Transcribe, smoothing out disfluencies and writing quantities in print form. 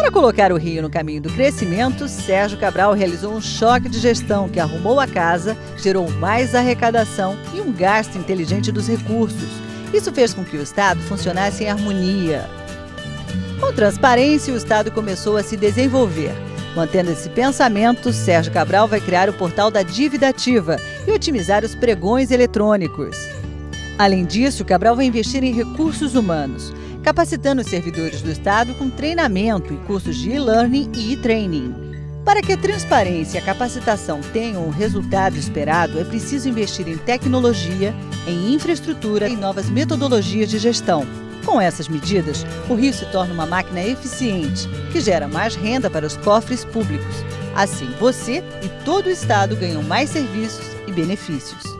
Para colocar o Rio no caminho do crescimento, Sérgio Cabral realizou um choque de gestão que arrumou a casa, gerou mais arrecadação e um gasto inteligente dos recursos. Isso fez com que o Estado funcionasse em harmonia. Com transparência, o Estado começou a se desenvolver. Mantendo esse pensamento, Sérgio Cabral vai criar o portal da dívida ativa e otimizar os pregões eletrônicos. Além disso, Cabral vai investir em recursos humanos, capacitando os servidores do Estado com treinamento e cursos de e-learning e e-training. Para que a transparência e a capacitação tenham o resultado esperado, é preciso investir em tecnologia, em infraestrutura e novas metodologias de gestão. Com essas medidas, o Rio se torna uma máquina eficiente, que gera mais renda para os cofres públicos. Assim, você e todo o Estado ganham mais serviços e benefícios.